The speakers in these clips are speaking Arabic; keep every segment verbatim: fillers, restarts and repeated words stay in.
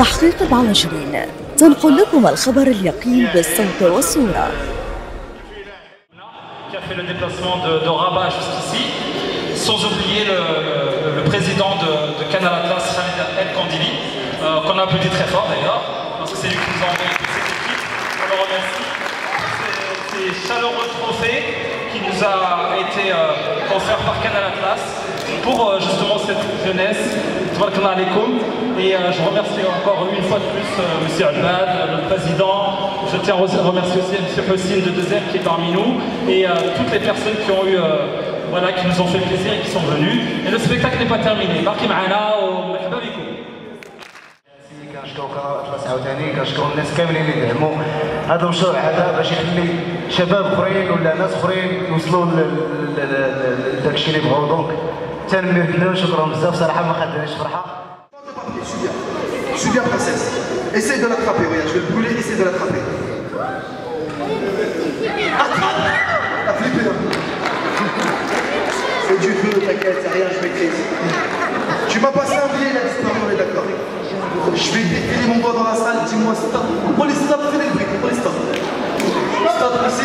تحقيق أربعة وعشرين تنقل لكم الخبر اليقين بالصوت والصورة. Qui a fait le déplacement de, de Rabat jusqu'ici, sans oublier le, le, le président de, de Canal Atlas, Khalid El Kandili, euh, qu'on a applaudi très fort d'ailleurs, parce que c'est lui qui nous a envoyé toute cette équipe. On le remercie. Ces chaleureux trophées qui nous a été euh, offert par Canal Atlas pour euh, justement cette jeunesse. Et euh, je remercie encore une fois de plus euh, M. Albad, le président. Je tiens à remercier aussi M. Hossein de Deuzer qui est parmi nous et euh, toutes les personnes qui ont eu, euh, voilà, qui nous ont fait plaisir et qui sont venues. Et le spectacle n'est pas terminé. باقي معنا ومرحبا بكم. كنشكروا قناه اطلس عاوتاني، كنشكروا الناس كاملين اللي دعموا هذا المشروع هذا باش يخلي شباب اخرين ولا ناس اخرين يوصلوا لذاك الشيء اللي بغاو. دونك تنمير لهم، شكرا بزاف صراحه ما خدناش فرحه. Je suis bien princesse. Essaye de l'attraper, regarde, je vais le brûler, essaye de l'attraper. Attrape! T'as flippé là. C'est du feu, t'inquiète, c'est rien, je maîtrise. Tu m'as passé un billet, il a disparu, on est d'accord. Je vais défiler mon doigt dans la salle, dis-moi stop. On les stop, fais les bruits, on les stop. Stop ici.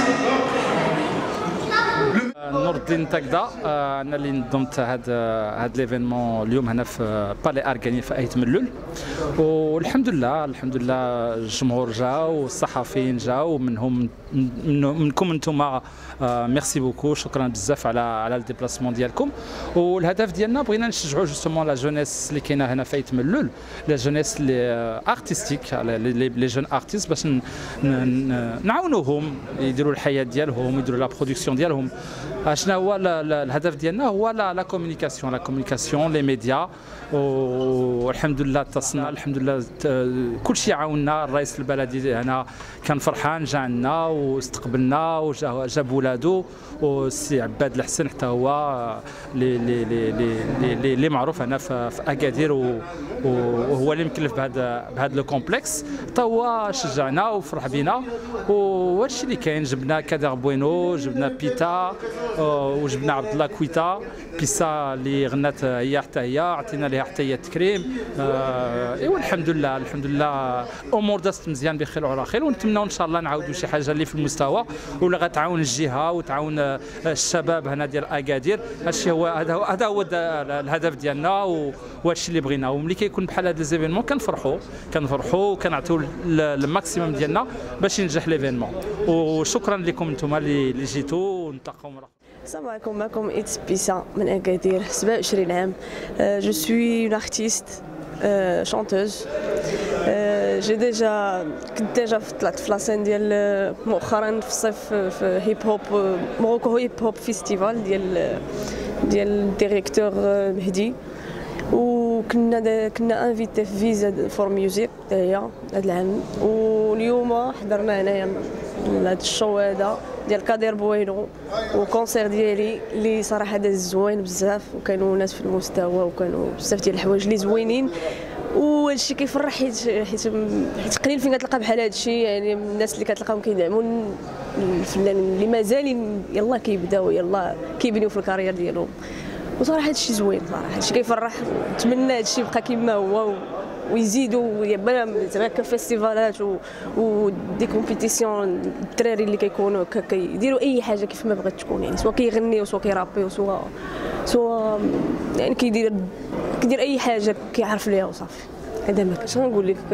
نور الدين تاكدا، انا اللي نظمت هذا هذا ليفينمون اليوم هنا في بالي اركاني في ايت ملول، والحمد لله الحمد لله الجمهور جا والصحفيين جاوا ومنهم منكم انتم. ميرسي بوكو، شكرا بزاف على على الديبلاسمون ديالكم. والهدف ديالنا بغينا نشجعوا جوستومون لا جونيس اللي كاينه هنا في ايت ملول، لا جونيس اللي ارتستيك، لي جون ارتيست، باش نعاونوهم يديروا الحياه ديالهم، يديروا لا برودكسيون ديالهم. شنو هو الهدف ديالنا؟ هو لا كومونيكاسيون، لا كومونيكاسيون لي ميديا. والحمد لله اتصلنا، الحمد لله كل شيء عاوننا. الرئيس البلدي هنا كان فرحان، جا عندنا واستقبلنا وجاب ولادو، والسي عباد الحسن حتى هو اللي اللي معروف هنا في اكادير، وهو اللي مكلف بهذا بهذا لو كومبلكس، حتى هو شجعنا وفرح بينا. وهذا الشيء اللي كاين، جبنا كادر بوينو، جبنا بيتا، وجبنا عبد الله كويتا بيسا اللي غنات هي حتى هي، عطينا لها حتى هي التكريم. ايوا الحمد لله الحمد لله امور دازت مزيان بخير وعلى خير، ونتمنوا ان شاء الله نعاودوا شي حاجه اللي في المستوى ولا غتعاون الجهه وتعاون الشباب هنا ديال اكادير. هادشي هو هذا هو هذا هو الهدف ديالنا، وهادشي اللي بغيناه. وملي كيكون بحال هاد ليزيفينمون كنفرحوا كنفرحوا وكنعطيو الماكسيموم ديالنا باش ينجح ليفينمون. وشكرا لكم انتم اللي جيتوا، ونتلاقاو مره. السلام عليكم، معكم إتس بيسا من أكادير، سبعة وعشرين عام. جو سوي اون ارتيست شانتوز. جي ديجا كنت ديجا طلعت في لاسين ديال مؤخرا في الصيف في هيب هوب موروكو هيب هوب فيستيفال ديال ديال الديريكتور مهدي، وكنا كنا انفيتي في فيزا فور ميوزيك هي هذا العام. واليوم حضرنا هنايا لهذا الشو هذا ديال كادير بوينو وكونسير ديالي اللي صراحه داز زوين بزاف، وكانوا ناس في المستوى وكانوا بزاف ديال الحوايج اللي زوينين. وهادشي كيفرح حيت حيت حيت قليل فين كتلقى بحال هادشي، يعني الناس اللي كتلقاهم كيدعموا الفنان اللي مازال يلاه كيبداو يلاه كيبنيو في الكارير ديالهم. وصراحه هادشي زوين، صراحه هادشي كيفرح. نتمنى هادشي يبقى كما هو ويزيدوا يبان زعما كفيستيفالات ودي كومبيتيسيون. الدراري اللي كيكونوا كيديروا اي حاجه كيف ما بغات تكون، يعني سواء كيغنيو سواء كيرابيو سواء سواء يعني كيدير كيدير اي حاجه كيعرف ليها وصافي. هذا ما كاش غنقول لك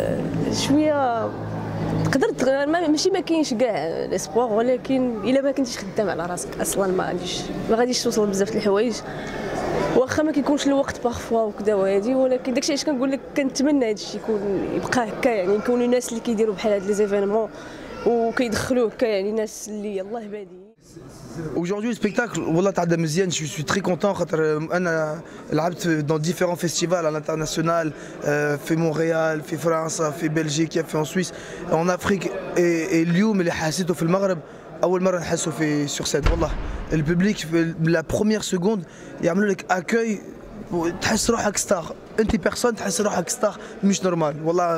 شويه تقدر ماشي ما كاينش كاع ليسبوار، ولكن الا ما كنتيش خدام على راسك اصلا ما غاديش ما غاديش توصل بزاف د الحوايج. واخا ما كيكونش الوقت باغفوا وكذا وهادي، ولكن داكشي علاش كنقول لك كنتمنى هادشي يكون يبقى هكا، يعني يكونوا ناس اللي كيديروا بحال هاد لي زيفينمون وكيدخلوا هكا، يعني ناس اللي يلاه بادين. Aujourd'hui le spectacle والله تعدى مزيان. je suis très content خاطر انا لعبت dans différents festivals à l'international في مونريال في فرنسا في بلجيكا في سويس en Afrique. اليوم اللي حسيته في المغرب اول مره نحسه في سور سين. والله الببليك في لا بروميير سكوند يعملوا لك اكاي، تحس روحك ستار. انت بيرسون تحس روحك ستار مش نورمال. والله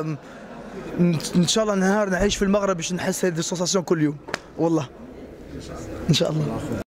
ان شاء الله نهار نعيش في المغرب باش نحس هذه السونساسيون كل يوم والله ان شاء الله.